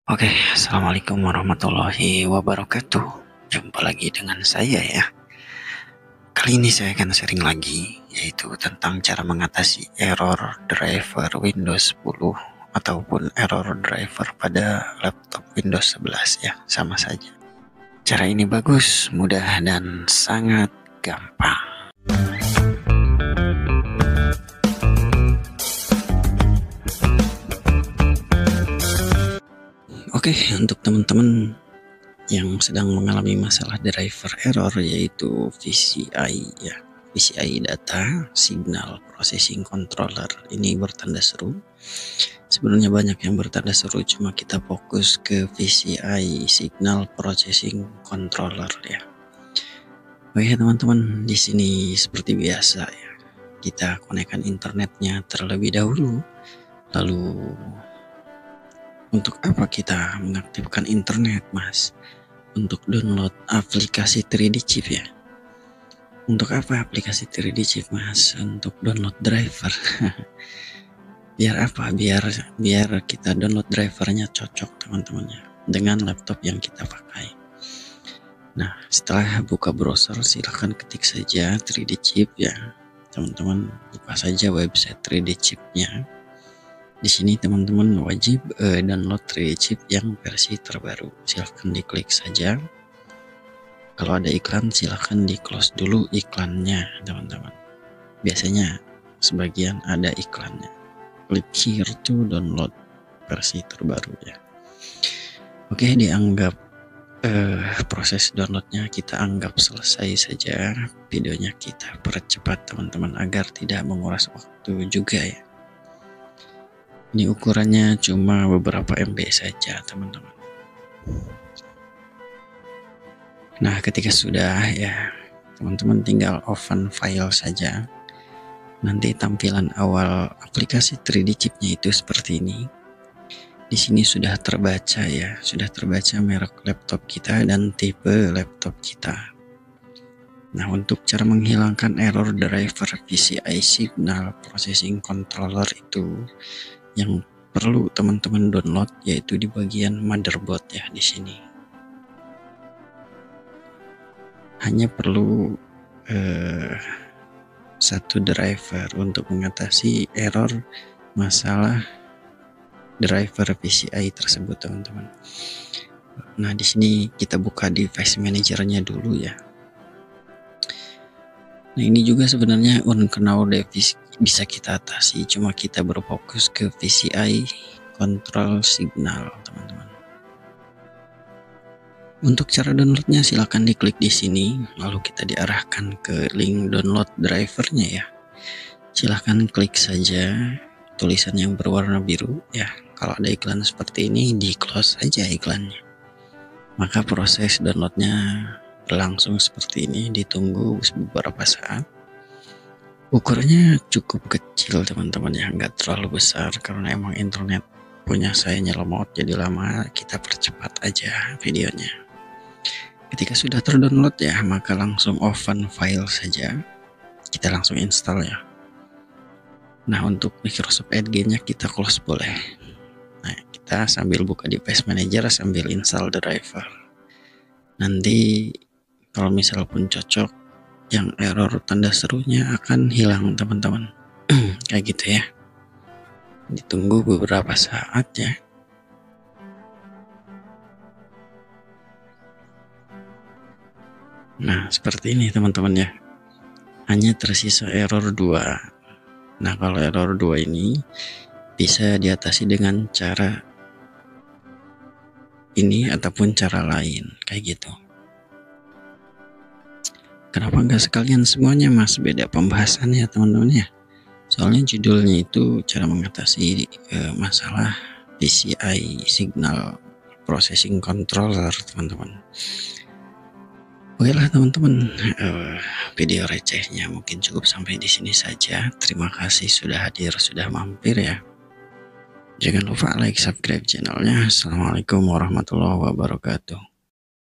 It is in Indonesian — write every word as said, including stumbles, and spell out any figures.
Oke, assalamualaikum warahmatullahi wabarakatuh. Jumpa lagi dengan saya ya. Kali ini saya akan sharing lagi, yaitu tentang cara mengatasi error driver Windows sepuluh ataupun error driver pada laptop Windows sebelas ya, sama saja. Cara ini bagus, mudah, dan sangat gampang. Oke, untuk teman-teman yang sedang mengalami masalah driver error, yaitu V C I ya, V C I data signal processing controller, ini bertanda seru. Sebenarnya banyak yang bertanda seru, cuma kita fokus ke V C I signal processing controller ya. Oke teman-teman, di sini seperti biasa ya, kita konekkan internetnya terlebih dahulu. Lalu untuk apa kita mengaktifkan internet, Mas? Untuk download aplikasi tiga D chip ya. Untuk apa aplikasi tiga D chip, Mas? Untuk download driver. Biar apa? Biar biar kita download drivernya cocok teman-temannya dengan laptop yang kita pakai. Nah, setelah buka browser silahkan ketik saja tiga D chip ya. Teman-teman buka saja website tiga D chipnya. Di sini teman-teman wajib uh, download tiga D chip yang versi terbaru. Silahkan diklik saja. Kalau ada iklan silahkan di close dulu iklannya teman-teman. Biasanya sebagian ada iklannya. Klik here to download versi terbaru ya. Oke, dianggap uh, proses downloadnya kita anggap selesai saja. Videonya kita percepat teman-teman agar tidak menguras waktu juga ya. Ini ukurannya cuma beberapa M B saja teman-teman. Nah, ketika sudah ya, teman-teman tinggal open file saja. Nanti tampilan awal aplikasi tiga D chipnya itu seperti ini. Di sini sudah terbaca ya, sudah terbaca merek laptop kita dan tipe laptop kita. Nah, untuk cara menghilangkan error driver V C I signal processing controller itu yang perlu teman-teman download yaitu di bagian motherboard ya. Di sini hanya perlu eh, satu driver untuk mengatasi error masalah driver V C I tersebut teman-teman. Nah, di sini kita buka device manajernya dulu ya. Nah, ini juga sebenarnya unknown device bisa kita atasi, cuma kita berfokus ke V C I control signal teman-teman. Untuk cara downloadnya silahkan diklik di sini, lalu kita diarahkan ke link download drivernya ya. Silahkan klik saja tulisan yang berwarna biru ya. Kalau ada iklan seperti ini, di close saja iklannya. Maka proses downloadnya berlangsung seperti ini, ditunggu beberapa saat. Ukurannya cukup kecil teman-teman ya, nggak terlalu besar karena emang internet punya saya nyelomot jadi lama, kita percepat aja videonya. Ketika sudah terdownload ya, maka langsung open file saja, kita langsung install ya. Nah, untuk Microsoft Edge-nya kita close boleh. Nah, kita sambil buka device manager sambil install driver. Nanti kalau misal pun cocok, yang error tanda serunya akan hilang teman-teman. Kayak gitu ya. Ditunggu beberapa saat ya. Nah, seperti ini teman-teman ya. Hanya tersisa error dua. Nah, kalau error dua ini bisa diatasi dengan cara ini ataupun cara lain kayak gitu. Kenapa nggak sekalian semuanya, Mas? Beda pembahasannya teman-teman ya. Soalnya judulnya itu cara mengatasi eh, masalah V C I signal processing controller teman-teman. Oke lah teman-teman, eh, video recehnya mungkin cukup sampai di sini saja. Terima kasih sudah hadir, sudah mampir ya. Jangan lupa like, subscribe channelnya. Assalamualaikum warahmatullahi wabarakatuh.